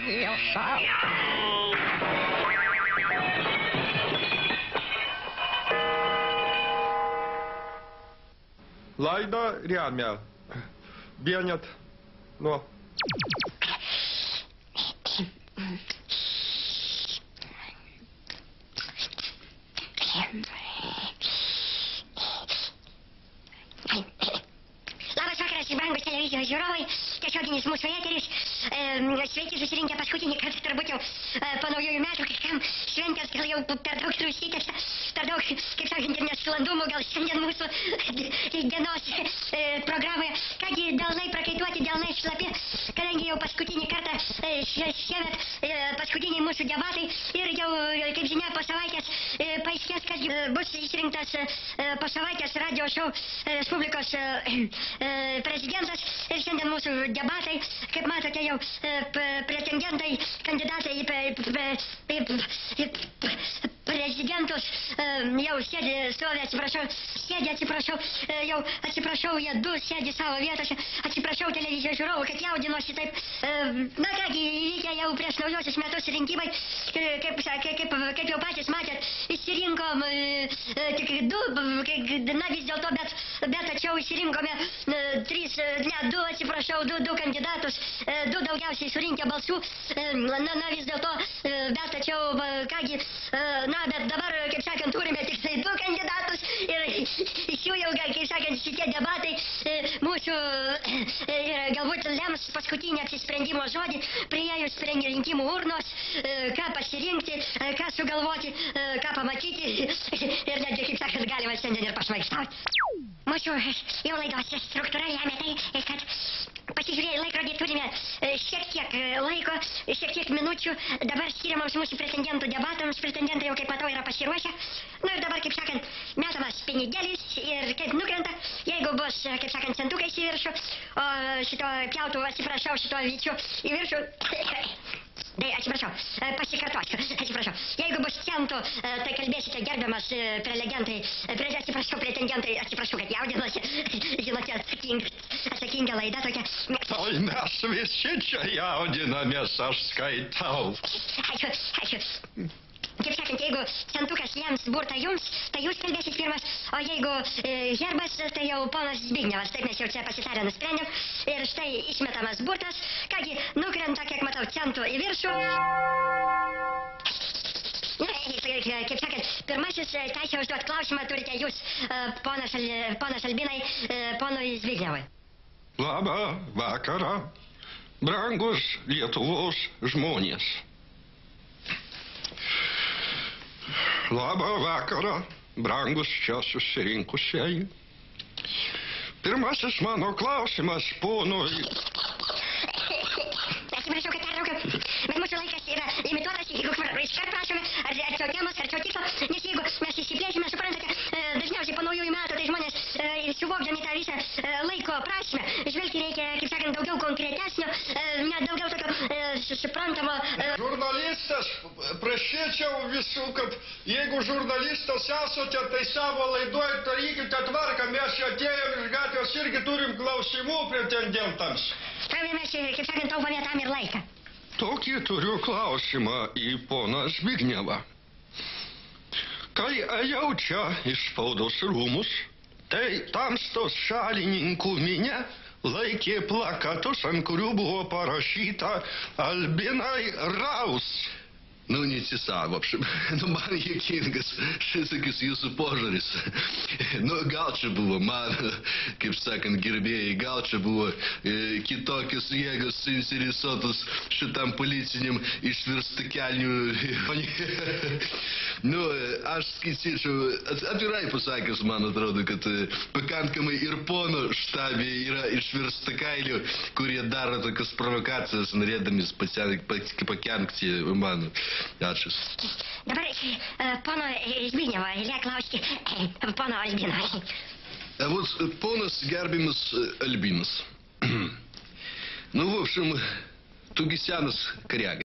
Laida Riemel. Vienet nuo. Labas vakaras, brangus televizijos žiūrovai, tiesioginis mūsų eteris. Sveiki susirinkę paskutinį kartą, turbūt jau po naujųjų metų, kažkam šventės gal jau per daug užsitęsia, per daug, kaip sakant, ir nesklandumų, gal šiandien mūsų dienos programoje. Kągi, delnai prakaituoti, delnai šlapi, kadangi jau paskutinį kartą šiemet paskutiniai mūsų debatai ir jau, kaip žinia, po savaitės paaiškės, kas bus išrinktas po savaitės radio šou Respublikos prezidentas. Ir šiandien mūsų debatai, kaip matote, jau pretendentai, kandidatai į prezidentus jau sėdi, stovi, atsiprašau, jau atsiprašau, jie du sėdi savo vietose, atsiprašau televizijos žiūrovų, kad jaudinosi taip. Na kągi, įvykę jau prieš naujosius metus rinkimai, kaip jau patys matėt, išsirinkom tik du, na vis dėlto, bet tačiau išsirinkome du kandidatus, du daugiausiai surinkę balsų, na vis dėlto, bet tačiau, kągi, na, bet dabar, kaip sakant, turime tik tai du kandidatus ir iš jų jau, kaip sakant, šitie debatai mūsų galbūt lems paskutinį apsisprendimo žodį, priėjus prie rinkimų urnos, ką pasirinkti, ką sugalvoti, ką pamatyti ir netgi, kaip sakant, galima šiandien ir pašmaikštauti. Mūsų jau laidos struktūra lemia tai, kad pasižiūrėję laikrodį turime šiek tiek laiko, šiek tiek minučių dabar skiriamams mūsų pretendentų debatams. Pretendentai jau, kaip matau, yra pasiruošę. Nu ir dabar, kaip sakant, metamas pinigėlis ir kaip nukrenta, jeigu bus, kaip sakant, centukais į viršų, o šito pjautų, atsiprašau, šito vyčiu į viršų. Atsiprašau, pasikartosiu, atsiprašau. Jeigu bus centų, tai kalbėsite gerbiamas prelegentai, pretendentai, atsiprašau, kad jaudinosi, žinote, atsakinga laida tokia. Oi, mes visi čia jaudinamės, aš skaitau. Ačiū. Kaip sakant, jeigu centukas lems burtą jums, tai jūs kalbėsit pirmas, o jeigu herbas, tai jau ponas Zbignevas, taip mes jau čia pasitarę nusprendėm. Ir štai išmetamas burtas, kągi, nukrenta, kiek matau, centų į viršų. Kaip sakant, pirmasis teisę užduoti klausimą turite jūs, ponas Albinai, ponui Zbignevui. Labą vakarą, brangus Lietuvos žmonės. Labą vakarą, brangus čia susirinkusieji. Pirmasis mano klausimas ponui. Atsiprašau, kad pertraukiau, bet mūsų laikas yra limituotas, jeigu iškart prašome, ar čia temos, ar čia tikslo, nes jeigu mes išsiplėsime, suprantate, dažniausiai po naujųjų metų, tai žmonės, suvokdami tą visą laiko prasmę, žvelgti reikia, kaip sakant, daugiau konkretesnio, net daugiau tokio suprantamo. Žurnalistas, prašyčiau visų, kad jeigu žurnalistas esate, tai savo laidoj darykite tvarką, mes čia atėjom iš gatvės irgi turim klausimų pretendentams. Mes, kaip sakant, taupame tam ir laiką. Tokį turiu klausimą į poną Zbignevą. Kai ėjau čia iš spaudos rūmus, tai tamstos šalininkų minia laikė plakatus, ant kurių buvo parašyta Albinai Raus. Nu, neatsisako, apšim. Nu, man juokingas šisakis jūsų požiūris. Nu, gal čia buvo man, kaip sakant, gerbėjai, gal čia buvo kitokios jėgos suinteresuotos šitam policiniam išvirstakelnių. Nu, aš skaityčiau, atvirai pasakęs, man atrodo, kad pakankamai ir pono štabė yra išvirstakailių, kurie daro tokias provokacijas, norėdamis pakenkti man. Ačiū. Dabar pono Zbignevo eilė klausti pono Albino. Вот ponas gerbiamas Albinas. Ну, в общем, тугисянус коряга.